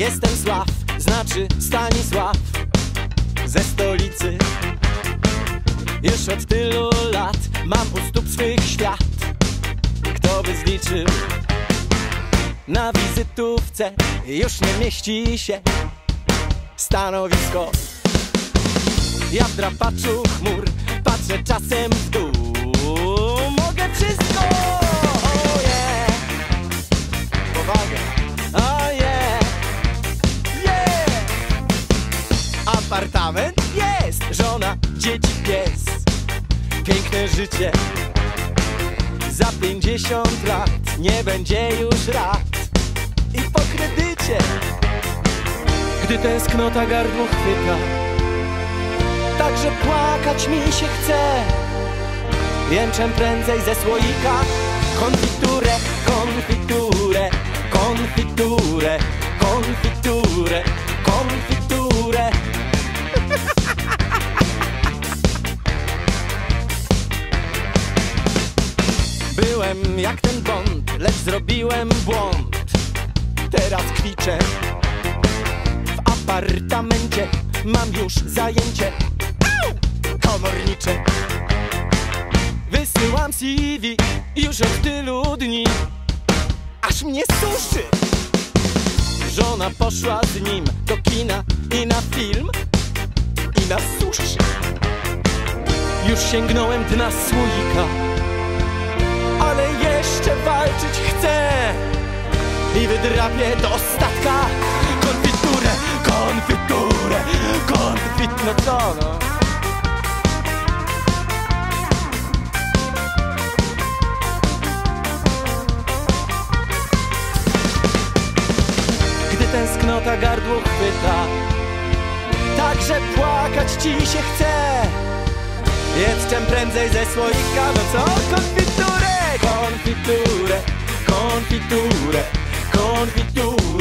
Jestem Sław, znaczy Stanisław, ze stolicy. Już od tylu lat mam u stóp swych świat. Kto by zliczył? Na wizytówce już nie mieści się stanowisko. Ja w drapaczu chmur patrzę czasem w dół. Mogę wszystko! Oh yeah! Powaga! Oh yeah! Yeah! Apartament jest! Żona, dzieci, pies. Piękne życie. Za 50 lat nie będzie już rat. I po kredycie, gdy tęsknota gardło chwyta, także płakać mi się chce. Jęczę prędzej ze słoika konfiturę, konfiturę, konfiturę, konfiturę, konfiturę. Byłem jak ten Bond, lecz zrobiłem błąd. Teraz kwiczę. W apartamencie mam już zajęcie komornicze. Wysyłam CV już od tylu dni, aż mnie suszy. Żona poszła z nim do kina i na film, i na sushi. Już sięgnąłem dna słoika, ale jeszcze walczyć chcę i wydrapię do ostatka konfiturę, konfiturę, no co no? Gdy tęsknota gardło chwyta, także płakać ci się chce. Jedź prędzej ze słoika, no co? Konfiturę, konfiturę, konfiturę, konfiturę.